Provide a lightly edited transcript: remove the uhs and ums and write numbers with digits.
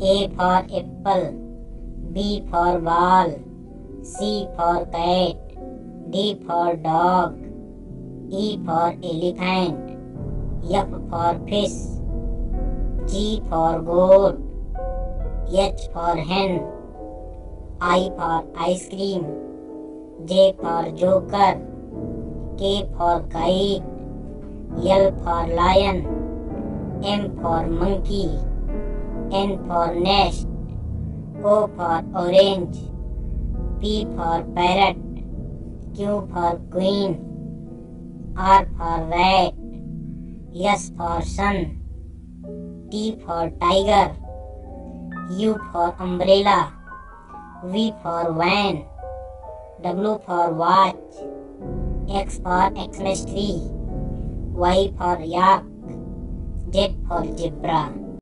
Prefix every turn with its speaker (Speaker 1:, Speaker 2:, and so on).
Speaker 1: A for apple, B for ball, C for cat, D for dog, E for elephant, F for fish, G for goat, H for hen, I for ice cream, J for joker, K for kite, L for lion, M for monkey, N for nest, O for orange, P for parrot, Q for queen, R for rat, S for sun, T for tiger, U for umbrella, V for van, W for watch, X for Xmas tree, Y for yak, Z for zebra.